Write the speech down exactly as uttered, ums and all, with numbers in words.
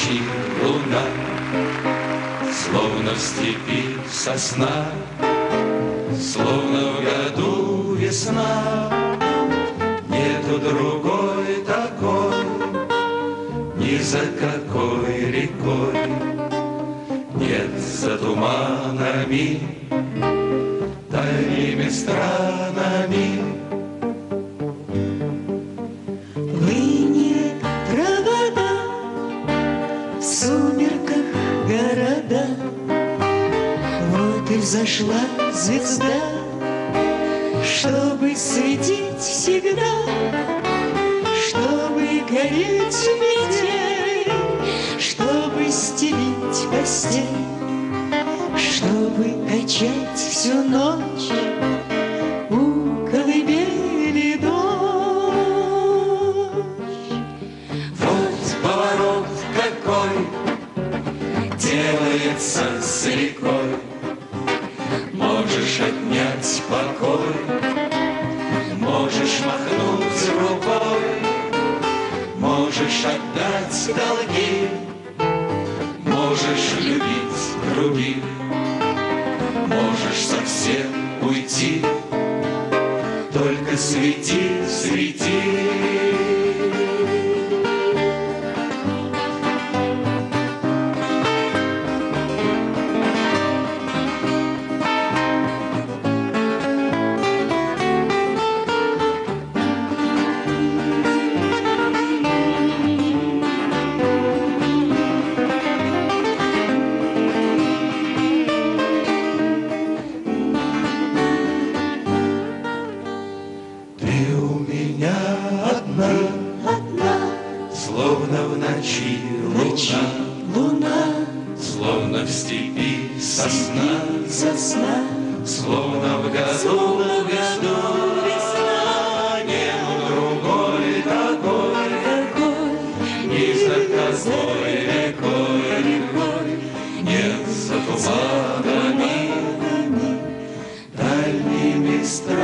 ночи луна, словно в степи сосна, словно в году весна. Нету другой такой, ни за какой рекой. Нет за туманами, дальними странами. Вынет провода, в сумерках города. Вот и взошла звезда, чтобы светить всегда, чтобы гореть в метель, чтобы стелить постель, чтобы качать всю ночь у колыбели дочь. Вот поворот какой делается с рекой. Можешь отнять покой, можешь махнуть рукой, можешь отдать долги, можешь любить других, можешь совсем уйти. Только свети, свети. Ты у меня одна, Одна словно в ночи ночи луна, луна, словно в степи сосна, сосна, словно в году, словно в году весна. нету другой такой, Такой, ни за какой рекой, рекой, нет за туманами, дальними странами.